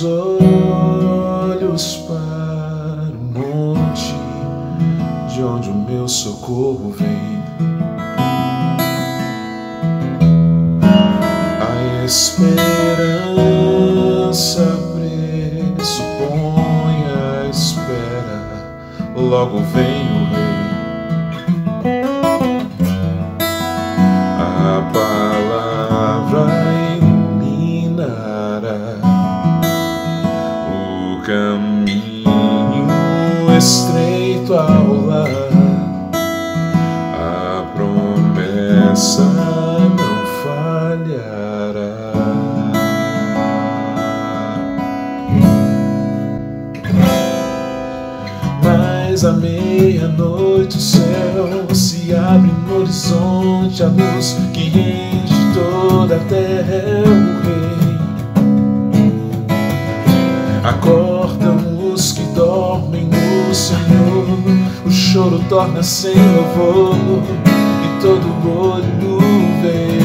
meus olhos para o monte, de onde o meu socorro vem. A esperança pressupõe a espera, logo vem o Rei. A palavra iluminará o caminho estreito ao lar. A promessa não falhará. Mas à meia-noite o céu se abre no horizonte, a luz que enche toda a terra é o Rei. Acordam os que dormem no Senhor, o choro torna-se em louvor e todo olho vê.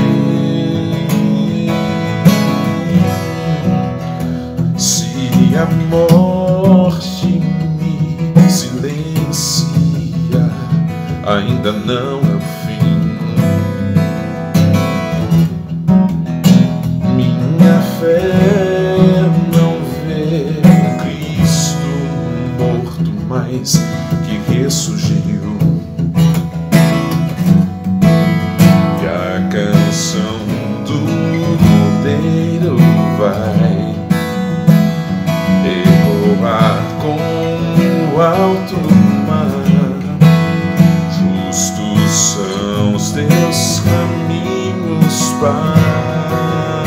Se a morte me silencia, ainda não é o fim. Minha fé não vê Cristo morto, mas que ressurgiu. E a canção do Cordeiro vai ecoar com o alto mar. Justos são os teus caminhos, Pai.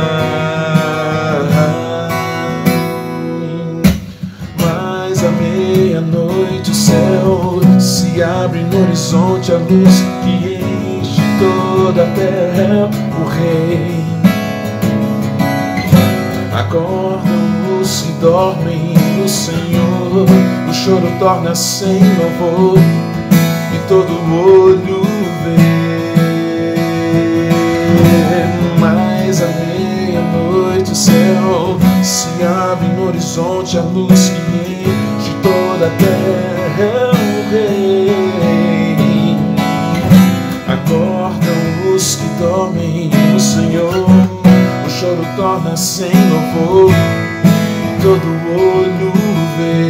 Mas à meia-noite o céu se abre no horizonte, a luz que enche toda a terra, o Rei. Acordam os que dormem no Senhor, o choro torna-se em louvor e todo olho vê. Mas à meia-noite o céu se abre no horizonte, a luz que enche toda a terra é o Rei. Acordam os que dormem no Senhor, o choro torna-se em louvor e todo olho vê.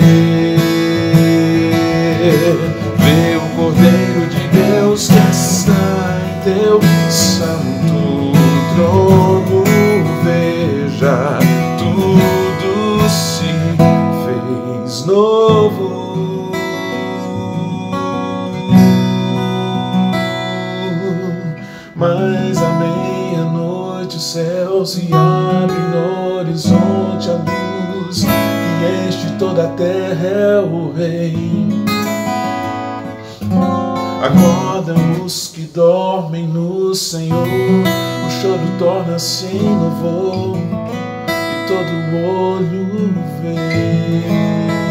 Vê o Cordeiro de Deus que está em teu santo trono. Veja, tudo se fez novo. Mas à meia-noite o céu se abre no horizonte, a luz que enche toda a terra é o Rei. Acordam os que dormem no Senhor, o choro torna-se em louvor e todo olho vê.